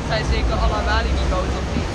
zijn zeker alle Walibi-boten of niet?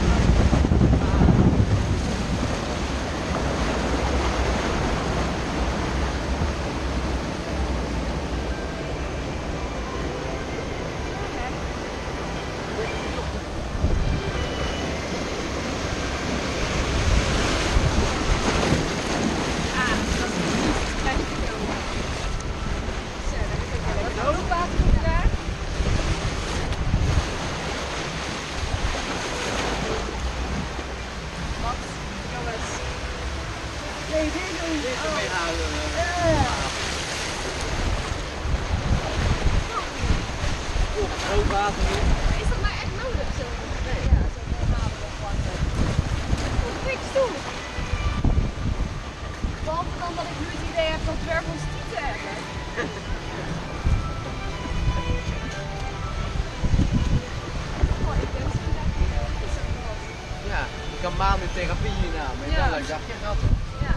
Is dat nou echt nodig? Zo? Nee. Ja, zo normale gewoon. Niks doen. Behalve dan dat ik nu het idee heb dat dwergels tieten hebben. Oh, ik denk zo dat ja, je kan maanden in therapie hierna, maar ja. dan dacht je ratten. Ja.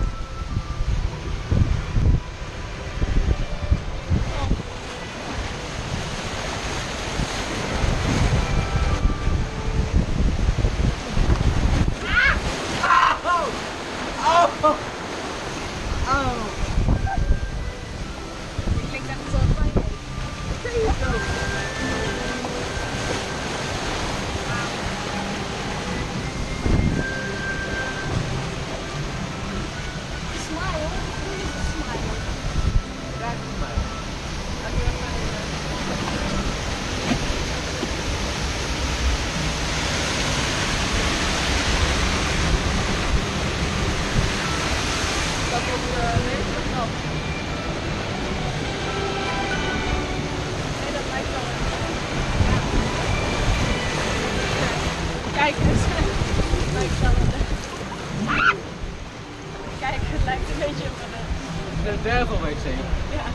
Ik klinkt echt zo fijn. Smile. Smile. Kijk eens mij. Dat op de leeftijd. Nee, dat lijkt wel. Kijk eens. Het lijkt wel. Kijk, het lijkt een beetje op De dwergelwc. Ja.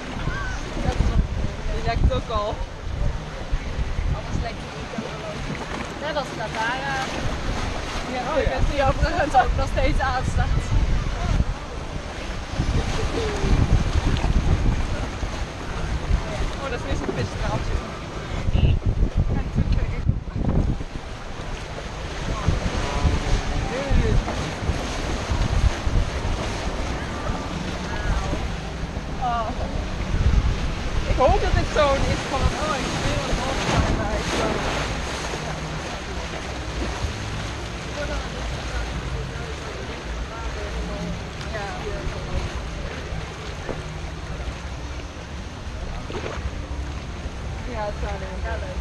Die lijkt ook al. Anders lijkt het niet zo. Net als Tatara. Ja, Oh ja. die overigens ook nog steeds aanstaat. Oh, dat is weer zo'n visstraaltje. Oh. Ik hoop dat dit zo'n is van oh, ik wil een hoofdpijn bij. Ja, het zou leuk.